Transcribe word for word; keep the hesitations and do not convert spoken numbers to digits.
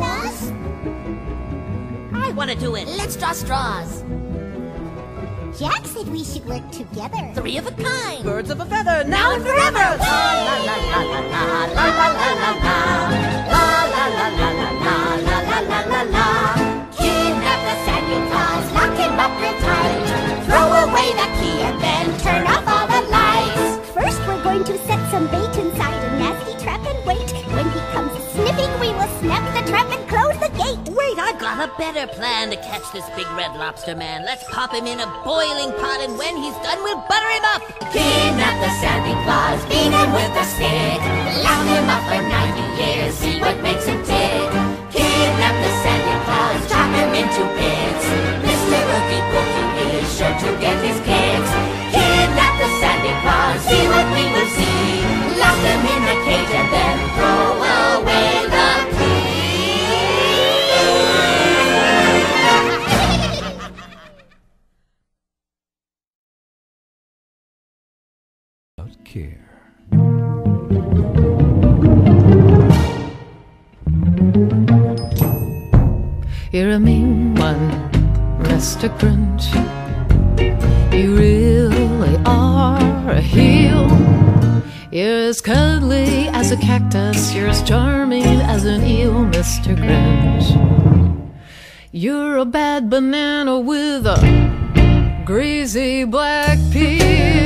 us? I want to do it. Let's draw straws. Jack said we should work together. Three of a kind. Birds of a feather, now and forever. La la la la la la la la la la la la la la la la la la la la. Kidnap the Santa Claus, lock him up real tight. Throw away the key and then turn off all the lights. First we're going to set some bait inside a nasty trap and wait. When he comes sniffing, we will snap the trap and close the gate. Wait, I've got a better plan to catch this big red lobster man. Let's pop him in a boiling pot, and when he's done, we'll butter him up. Kidnap the Santa Claus, beat him with a stick. Lock him up for ninety years, see what makes him tick. Kidnap the Santa Claus, chop him into bits. Mister Oogie Boogie is sure to get his kicks. Kidnap the Santa Claus, see what we will see. Lock him in a cage and then throw away the care. You're a mean one, Mister Grinch. You really are a heel. You're as cuddly as a cactus, you're as charming as an eel, Mister Grinch. You're a bad banana with a greasy black peel.